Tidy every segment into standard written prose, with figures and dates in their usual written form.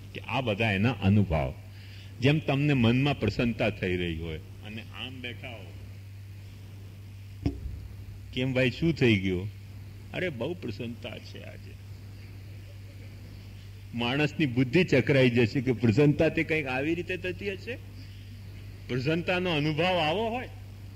કે આ બધા એના અનુભવ. જેમ તમને મનમાં પ્રસન્નતા થઈ રહી હોય અને આમ બેઠા હો, કેમ ભાઈ શું થઈ ગયું? અરે બહુ પ્રસન્નતા છે આજે. માણસની બુદ્ધિ ચકરાઈ જશે કે પ્રસન્નતા તે કંઈક આવી રીતે થતી હશે. પ્રસન્નતાનો અનુભવ આવો હોય,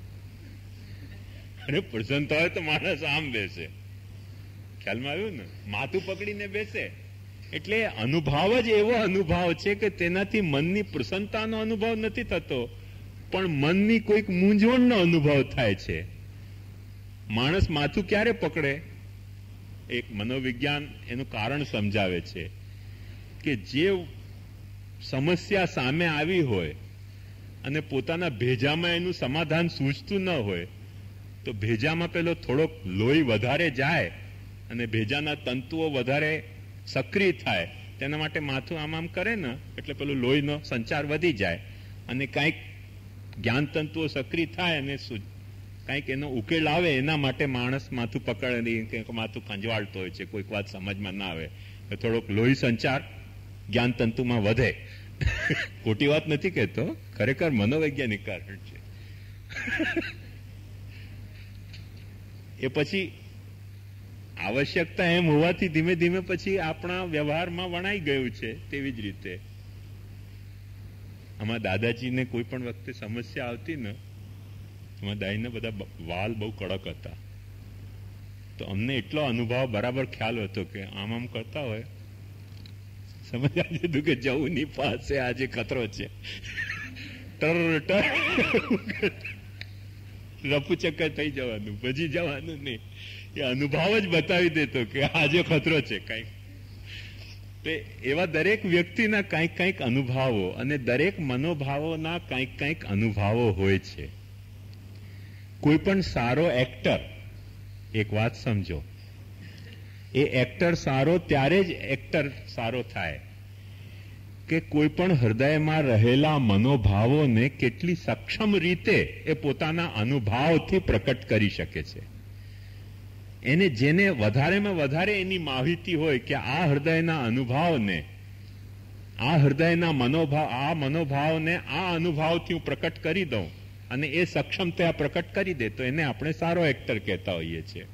અને પ્રસન્નતા હોય તો માણસ આમ બેસે. ખ્યાલમાં આવ્યું ને? માથું પકડીને બેસે. એટલે અનુભવ જ એવો અનુભવ છે કે તેનાથી મનની પ્રસન્નતાનો અનુભવ નથી થતો, પણ મનની કોઈક મૂંઝવણનો અનુભવ થાય છે. માણસ માથું ક્યારે પકડે? એક મનોવિજ્ઞાન એનું કારણ સમજાવે છે કે જે સમસ્યા સામે આવી હોય અને પોતાના ભેજામાં એનું સમાધાન સૂઝતું ન હોય, તો ભેજામાં પેલો થોડોક લોહી વધારે જાય અને ભેજાના તંતુઓ વધારે સક્રિય થાય, તેના માટે માથું આમ આમ કરે ને એટલે પેલું લોહીનો સંચાર વધી જાય અને કાંઈક જ્ઞાન તંતુઓ સક્રિય થાય અને કાંઈક એનો ઉકેલ આવે, એના માટે માણસ માથું પકડી માથું ખંજવાળતો હોય છે. કોઈક વાત સમજમાં ના આવે તો થોડોક લોહી સંચાર જ્ઞાન તંતુમાં વધે. ખોટી વાત નથી કહેતો, ખરેખર મનોવૈજ્ઞાનિક કારણ છે. એ પછી આવશ્યકતા એમ હોવાથી ધીમે ધીમે પછી આપણા વ્યવહારમાં વણાઈ ગયું છે. તેવી જ રીતે આમાં દાદાજીને કોઈ પણ વખતે સમસ્યા આવતી ને, એમાં દાઈને બધા વાલ બહુ કડક હતા, તો અમને એટલો અનુભવ બરાબર ખ્યાલ હતો કે આમ આમ કરતા હોય, સમજ આવી જતું કે જવું ની પાસે આજે ખતરો છે. રફુ ચક્કર થઈ જવાનું, ભજી જવાનું નહીં. એ અનુભવ જ બતાવી દેતો કે આજે ખતરો છે કઈક. એવા દરેક વ્યક્તિના કંઈક કંઈક અનુભવો અને દરેક મનોભાવોના કંઈક કંઈક અનુભવો હોય છે. કોઈ પણ સારો એક્ટર, એક વાત સમજો, એ એક્ટર સારો ત્યારે જ એક્ટર સારો થાય કે કોઈ પણ હૃદયમાં રહેલા મનોભાવોને કેટલી સક્ષમ રીતે એ પોતાના અનુભાવથી પ્રકટ કરી શકે છે. એને જેને વધારેમાં વધારે એની માહિતી હોય કે આ હૃદયના અનુભાવને, આ હૃદયના મનોભાવને આ અનુભાવથી હું પ્રકટ કરી દઉં અને એ સક્ષમતા પ્રકટ કરી દે, તો એને આપણે સારો એક્ટર કહેતા હોઈએ છીએ.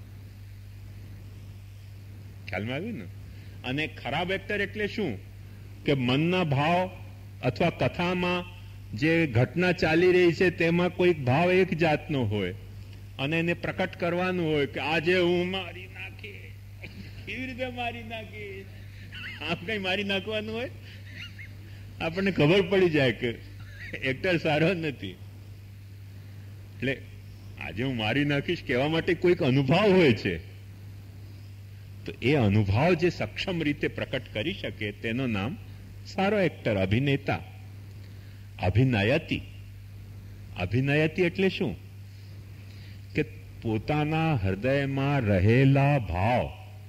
ખ્યાલમાં આવ્યું ને? અને ખરાબ એક્ટર એટલે શું? કે મનના ભાવ અથવા કથામાં જે ઘટના ચાલી રહી છે તેમાં કોઈક ભાવ એક જાતનો હોય અને એને પ્રકટ કરવાનું હોય કે આજે હું મારી નાખી, કેવી રીતે મારી નાખી, આમ કઈ મારી નાખવાનું હોય. આપણને ખબર પડી જાય કે એક્ટર સારો નથી. એટલે આજે હું મારી નાખીશ કહેવા માટે કોઈક અનુભવ હોય છે, તો એ અનુભવ જે સક્ષમ રીતે પ્રકટ કરી શકે તેનું નામ સારો એક્ટર, અભિનેતા. અભિનયતી. અભિનયતી એટલે શું? કે પોતાના હૃદયમાં રહેલા ભાવ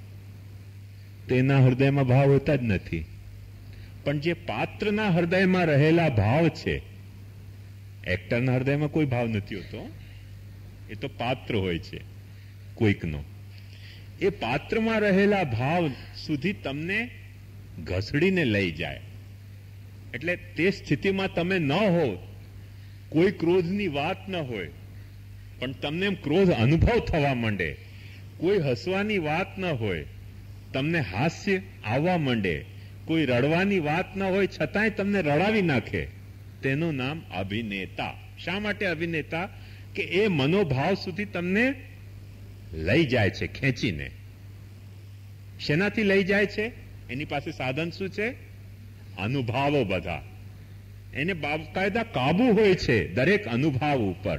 તેના હૃદયમાં ભાવ હોતા જ નથી, પણ જે પાત્રના હૃદયમાં રહેલા ભાવ છે, એક્ટરના હૃદયમાં કોઈ ભાવ નથી હોતો, એ તો પાત્ર હોય છે કોઈકનો. એ પાત્રમાં રહેલા ભાવ સુધી તમને ઘસડીને લઈ જાય. એટલે તે સ્થિતિમાં તમે ન હો, કોઈ ક્રોધની વાત ન હોય, પણ તમને એમ ક્રોધ અનુભવ થવા માંડે. કોઈ હસવાની વાત ન હોય, તમને હાસ્ય આવવા માંડે. કોઈ રડવાની વાત ન હોય છતાંય તમને રડાવી નાખે. તેનું નામ અભિનેતા. શા માટે અભિનેતા? કે એ મનોભાવ સુધી તમને લઈ જાય છે ખેંચીને. શેનાથી લઈ જાય છે? એની પાસે સાધન શું છે? અનુભાવો બધા. એને બાકાયદા કાબુ હોય છે દરેક અનુભાવ ઉપર.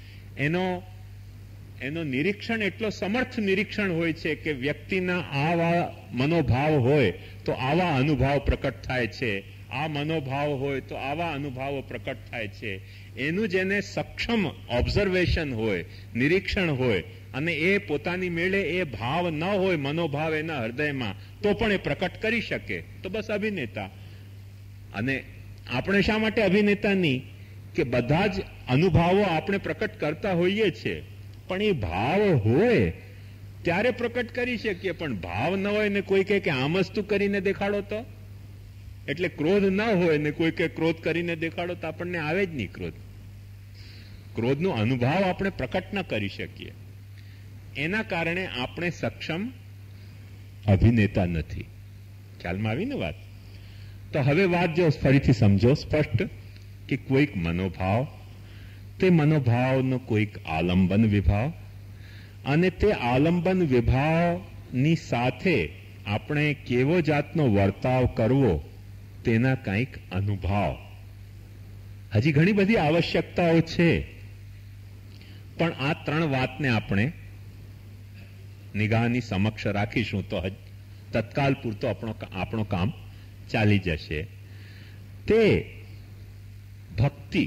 એનો નિરીક્ષણ એટલો સમર્થ નિરીક્ષણ હોય છે કે વ્યક્તિના આવા મનોભાવ હોય તો આવા અનુભાવ પ્રકટ થાય છે, આ મનોભાવ હોય તો આવા અનુભાવો પ્રકટ થાય છે. એનું જેને સક્ષમ ઓબ્ઝર્વેશન હોય, નિરીક્ષણ હોય, અને એ પોતાની મેળે એ ભાવ ન હોય, મનોભાવ એના હૃદયમાં, તો પણ એ પ્રકટ કરી શકે, તો બસ અભિનેતા. અને આપણે શા માટે અભિનેતા નહીં? કે બધા જ અનુભાવો આપણે પ્રકટ કરતા હોઈએ છીએ, પણ એ ભાવ હોય ત્યારે પ્રકટ કરી શકીએ. પણ ભાવ ન હોય ને કોઈ કહે કે આમ જ તું કરીને દેખાડો, તો એટલે ક્રોધ ન હોય ને કોઈ કે ક્રોધ કરીને દેખાડો તો આપણને આવે જ નહીં ક્રોધ. ક્રોધનો અનુભવ આપણે પ્રકટ ન કરી શકીએ. એના કારણે આપણે સક્ષમ અભિનેતા નથી. ખ્યાલમાં આવી ને વાત? તો હવે વાત જો ફરીથી સમજો સ્પષ્ટ કે કોઈક મનોભાવ, તે મનોભાવનો કોઈક આલંબન વિભાવ, અને તે આલંબન વિભાવની સાથે આપણે કેવો જાતનો વર્તાવ કરવો તેના કંઈક અનુભાવ. હજી ઘણી બધી આવશ્યકતાઓ છે, પણ આ ત્રણ વાતને આપણે નિગાહની સમક્ષ રાખીશું તો તત્કાલ પૂરતો આપણો કામ ચાલી જશે. તે ભક્તિ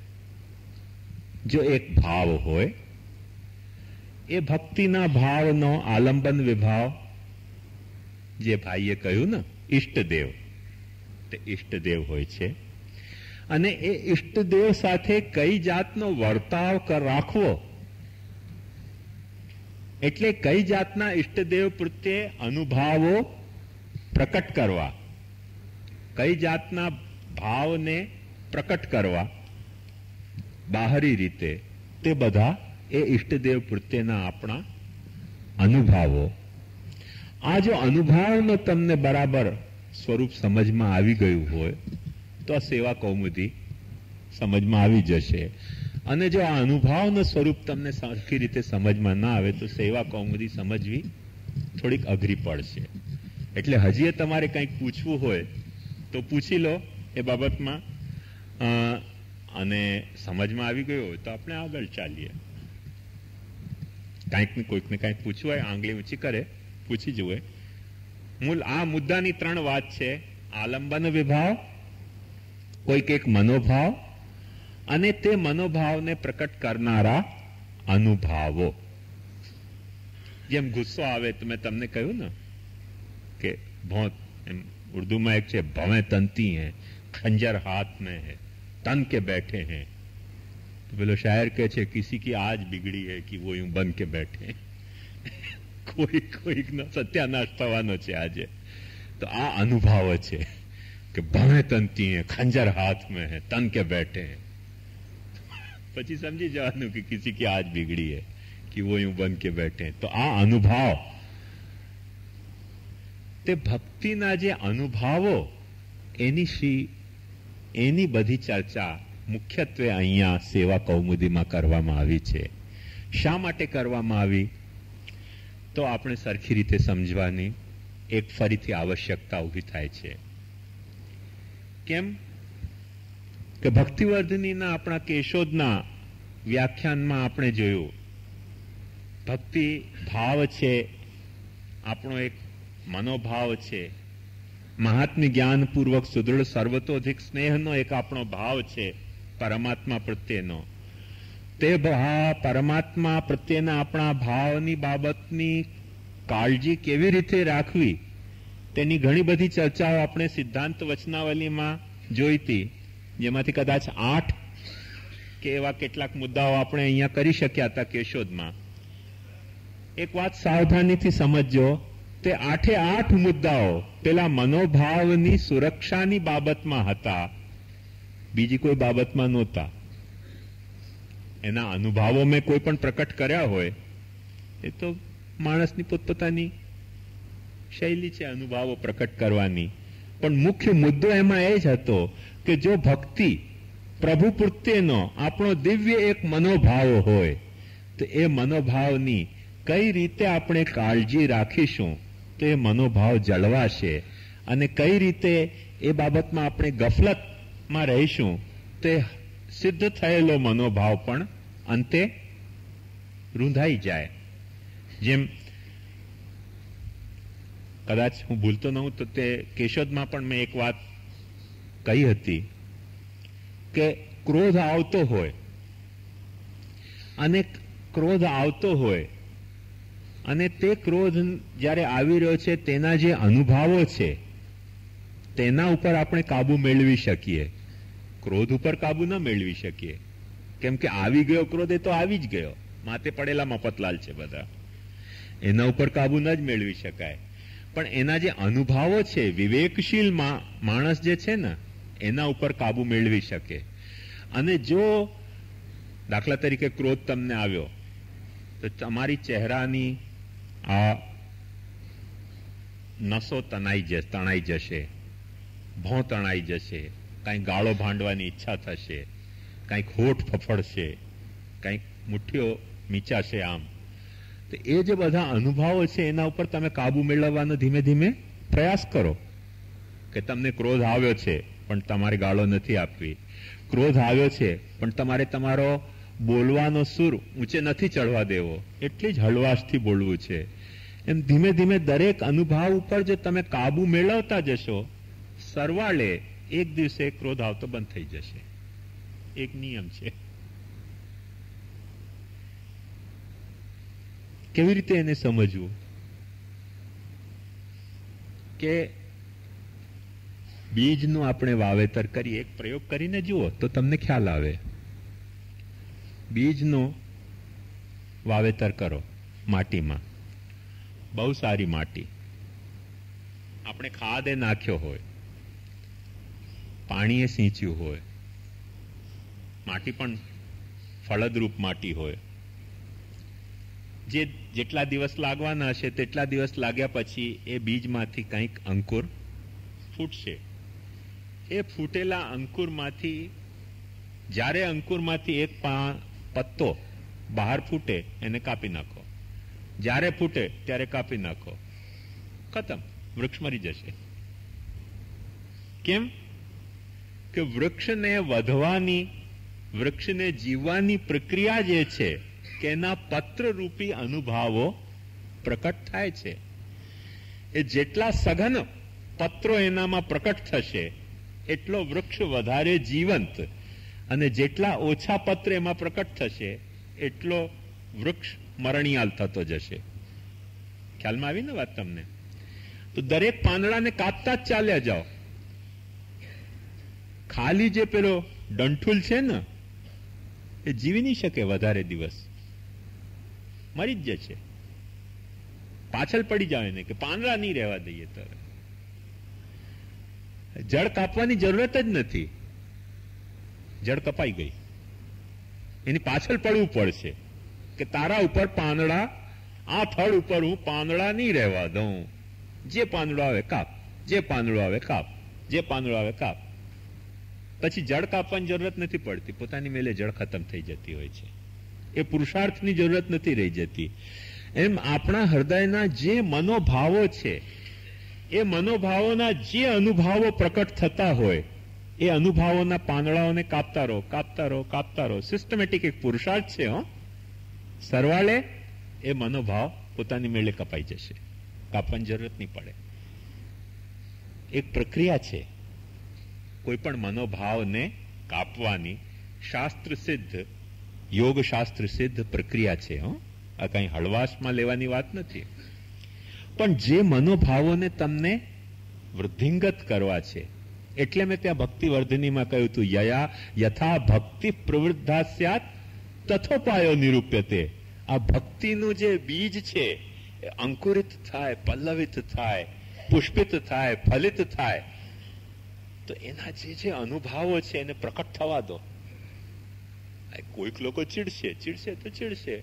જો એક ભાવ હોય, એ ભક્તિના ભાવનો આલંબન વિભાવ જે ભાઈએ કહ્યું ને ઈષ્ટદેવ, તે ઈષ્ટદેવ હોય છે. અને એ ઈષ્ટદેવ સાથે કઈ જાતનો વર્તાવ રાખવો, એટલે કઈ જાતના ઈષ્ટદેવ પ્રત્યે અનુભાવો પ્રકટ કરવા, કઈ જાતના ભાવને પ્રકટ કરવા બાહરી રીતે, તે બધા એ ઈષ્ટદેવ પ્રત્યેના આપણા અનુભાવો. આ જો અનુભાવનો તમને બરાબર સ્વરૂપ સમજમાં આવી ગયું હોય તો આ સેવા કૌમુદી સમજમાં આવી જશે. અને જો આ અનુભાવનું સ્વરૂપ તમને સરખી રીતે સમજમાં ના આવે તો સેવા કૌમુદી સમજવી થોડીક અઘરી પડશે. એટલે હજી તમારે કંઈક પૂછવું હોય તો પૂછી લો એ બાબતમાં, અને સમજમાં આવી ગયો હોય તો આપણે આગળ ચાલીએ. કોઈકને કંઈક પૂછવું હોય, આંગળી ઊંચી કરે, પૂછી જુએ. આ મુદ્દાની ત્રણ વાત છે: આલંબન વિભાવ, કોઈક એક મનોભાવ, અને તે મનોભાવને પ્રકટ કરનારા અનુભાવો. જેમ ગુસ્સો આવે તો મેં તમને કહ્યું ને કે ભોંત, એમ ઉર્દૂમાં એક છે ભવે તંતી હૈ, ખંજર હાથ में है, तन के बैठे हैं. तो પેલો શાયર કહે છે કિસી કી આજ બિગડી હૈ કે વો यूं बन के बैठे. કોઈકનો સત્યાનાશ થવાનો છે આજે. તો આ અનુભાવ છે કે ભવે તંતી હૈ, ખંજર હાથ में है, तन के बैठे हैं. પછી સમજી જવાનું કે કિસી કી આજ બિગડી હૈ કે વો यूं बन के बैठे. તો આ અનુભાવ, તે ભક્તિના જે અનુભાવો, એની બધી ચર્ચા મુખ્યત્વે અહીંયા સેવા કૌમુદીમાં કરવામાં આવી છે. શા માટે કરવામાં આવી તો આપણે સરખી રીતે સમજવાની એક ફરીથી આવશ્યકતા ઊભી થાય છે. કેમ કે ભક્તિવર્ધિનીના આપણા કેશોદના વ્યાખ્યાનમાં આપણે જોયું, ભક્તિ ભાવ છે, આપણો એક મનોભાવ છે, મહાત્મ્ય જ્ઞાનપૂર્વક સુદૃઢ સર્વતોધિક સ્નેહનો એક આપણો ભાવ છે પરમાત્મા પ્રત્યેનો. તે પરમાત્મા પ્રત્યેના આપણા ભાવની બાબતની કાળજી કેવી રીતે રાખવી તેની ઘણી બધી ચર્ચાઓ આપણે સિદ્ધાંત વચનાવલીમાં જોઈ હતી, જેમાંથી કદાચ 8 કે એવા કેટલાક મુદ્દાઓ આપણે અહીંયા કરી શક્યા હતા કેશોદમાં. એક વાત સાવધાનીથી સમજજો, તે 8 મુદ્દાઓ પેલા મનોભાવની સુરક્ષાની બાબતમાં હતા, બીજી કોઈ બાબતમાં નહોતા. એના અનુભાવો મેં કોઈ પણ પ્રકટ કર્યા હોય એ તો માણસની પોતપોતાની શૈલી છે અનુભાવો પ્રકટ કરવાની, પણ મુખ્ય મુદ્દો એમાં એ જ હતો કે જો ભક્તિ પ્રભુ પ્રત્યેનો આપણો દિવ્ય એક મનોભાવ હોય તો એ મનોભાવની કઈ રીતે આપણે કાળજી રાખીશું તો એ મનોભાવ જળવાશે, અને કઈ રીતે એ બાબતમાં આપણે ગફલતમાં રહીશું તે સિદ્ધ થયેલો મનોભાવ પણ અંતે રૂંધાઈ જાય. જેમ કદાચ હું ભૂલતો ન હું તો તે કેશોદમાં પણ મેં એક વાત કહી હતી કે ક્રોધ આવતો હોય અને તે ક્રોધ જ્યારે આવી રહ્યો છે તેના જે અનુભાવો છે તેના ઉપર આપણે કાબુ મેળવી શકીએ. ક્રોધ ઉપર કાબુ ન મેળવી શકીએ, કેમ કે આવી ગયો ક્રોધ, એ તો આવી જ ગયો, માથે પડેલા મફતલાલ છે બધા, એના ઉપર કાબુ ન જ મેળવી શકાય. પણ એના જે અનુભાવો છે, વિવેકશીલ માણસ જે છે ને એના ઉપર કાબુ મેળવી શકે. અને જો દાખલા તરીકે ક્રોધ તમને આવ્યો તો તમારી ચહેરાની આ નસો તણાઈ જશે, ભોં તણાઈ જશે, કાંઈક ગાળો ભાંડવાની ઈચ્છા થશે, કાંઈક હોઠ ફફડશે, કાંઈક મુઠ્ઠીઓ મીચાશે. આમ તો એ જે બધા અનુભવો છે એના ઉપર તમે કાબુ મેળવવાનો ધીમે ધીમે પ્રયાસ કરો. કે તમને ક્રોધ આવ્યો છે પણ તમારે ગાળો નથી આપવી, ક્રોધ આવ્યો છે પણ તમારે તમારો બોલવાનો સૂર ઊંચે નથી ચડવા દેવો, એટલી જ હળવાશથી બોલવું છે. એમ ધીમે ધીમે દરેક અનુભવ ઉપર જો તમે કાબુ મેળવતા જશો, સરવાળે એક દિવસે ક્રોધ આવતો બંધ થઈ જશે. એક નિયમ છે. કેવી રીતે એને સમજવું? કે બીજનું આપણે વાવેતર કરીએ, એક પ્રયોગ કરીને જુઓ તો તમને ખ્યાલ આવે. બીજનું વાવેતર કરો માટીમાં, બહુ સારી માટી, આપણે ખાદે નાખ્યો હોય, પાણીએ સિંચ્યું હોય, માટી પણ ફળદ્રુપ માટી હોય. જેટલા દિવસ લાગવાના હશે તેટલા દિવસ લાગ્યા પછી એ બીજમાંથી કંઈક અંકુર ફૂટશે. એ ફૂટેલા અંકુરમાંથી જ્યારે અંકુરમાંથી એક પત્તો બહાર ફૂટે એને કાપી નાખો, જ્યારે ફૂટે ત્યારે કાપી નાખો, ખતમ, વૃક્ષ મરી જશે. કેમ? કે વૃક્ષને વધવાની, વૃક્ષને જીવવાની પ્રક્રિયા જે છે કે એના પત્રરૂપી અનુભાવો પ્રકટ થાય છે. એ જેટલા સઘન પત્રો એનામાં પ્રકટ થશે એટલો વૃક્ષ વધારે જીવંત, અને જેટલા ઓછા પત્ર એમાં પ્રકટ થશે એટલો વૃક્ષ મરણિયાલ થતો જશે. ખ્યાલમાં આવી ને વાત તમને? તો દરેક પાંદડાને કાપતા જ ચાલ્યા જાઓ. ખાલી જે પેલો ડંઠુલ છે ને એ જીવી નહીં શકે વધારે દિવસ, મરી જ જશે. પાછળ પડી જાય ને કે પાંદડા નહીં રહેવા દઈએ તો જળ કાપવાની જરૂરત જ નથી. જળ કપાઈ ગઈ, એની પાછળ પડવું પડશે કે તારા ઉપર પાંદડા, આ થડ ઉપર હું પાંદડા નહીં રહેવા દઉં. જે પાંદડો આવે કાપ, જે પાંદડો આવે કાપ, જે પાંદડો આવે કાપ. પછી જળ કાપવાની જરૂરત નથી પડતી, પોતાની મેલે જળ ખતમ થઈ જતી હોય છે. એ પુરુષાર્થની જરૂરત નથી રહી જતી. એમ આપણા હૃદયના જે મનોભાવો છે, એ મનોભાવોના જે અનુભાવો પ્રકટ થતા હોય એ અનુભાવોના પાંદડાઓને કાપતા રહો, કાપતા રહો, કાપતા રહો. સિસ્ટમેટિક એક પુરુષાર્થ છે. સરવાળે એ મનોભાવ પોતાની મેળે કપાઈ જશે, કાપવાની જરૂરત નહીં પડે. એક પ્રક્રિયા છે કોઈ પણ મનોભાવને કાપવાની, શાસ્ત્ર સિદ્ધ, યોગ શાસ્ત્ર સિદ્ધ પ્રક્રિયા છે. આ કઈ હળવાશમાં લેવાની વાત નથી. પણ જે મનોભાવોને તમને વૃદ્ધિંગત કરવા છે, એટલે મેં ત્યાં ભક્તિવર્ધિનીમાં કહ્યું હતું, યથા ભક્તિ પ્રવૃદ્ધા સ્યાત તથોપાયો નિરૂપ્યતે. આ ભક્તિનું જે બીજ છે એ અંકુરિત થાય, પલ્લવિત થાય, પુષ્પિત થાય, ફલિત થાય, તો એના જે અનુભાવો છે એને પ્રકટ થવા દો. કોઈક લોકો ચીડશે, ચીડશે તો ચીડશે,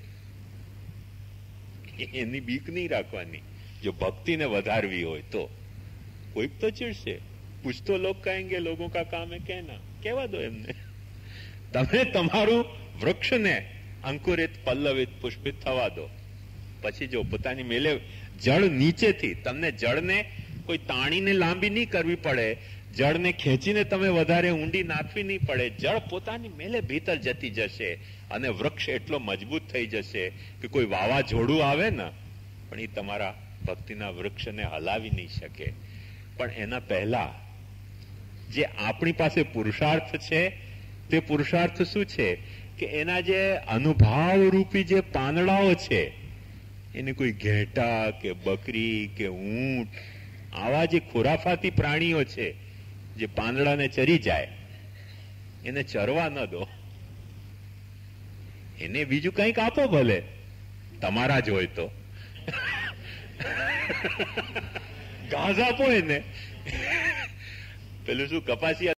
એની બીક નહીં રાખવાની. જો ભક્તિને વધારવી હોય તો કોઈક તો ચીડશે. कुछ तो लोग कहेंगे, लोगों का काम है कहना, कहवा दो एમને. તમે તમારું વૃક્ષને અંકુરિત, પલ્લવિત, પુષ્પિત થવા દો. પછી જો પોતાની મેલે જળ નીચેથી, તમને જળને કોઈ તાણીને લાંબી નહીં કરવી પડે, જળને ખેંચીને તમે વધારે ઊંડી નાખવી નહીં પડે. જળ પોતાની મેલે ભીતર જતી જશે અને વૃક્ષ એટલો મજબૂત થઈ જશે કે કોઈ વાવાઝોડું આવે ને પણ એ તમારા ભક્તિના વૃક્ષને હલાવી નહીં શકે. પણ એના પહેલા જે આપણી પાસે પુરુષાર્થ છે તે પુરુષાર્થ શું છે કે એના જે અનુભાવ રૂપી જે પાંદડાઓ છે એને કોઈ ઘેટા કે બકરી કે ઊંટ, આવા જે ખુરાફાતી પ્રાણીઓ છે જે પાંદડાને ચરી જાય, એને ચરવા ન દો. એને બીજું કંઈક આપો, ભલે તમારા જ હોય તો. ઘાસ આપો એને. પેલું શું કપાસિયા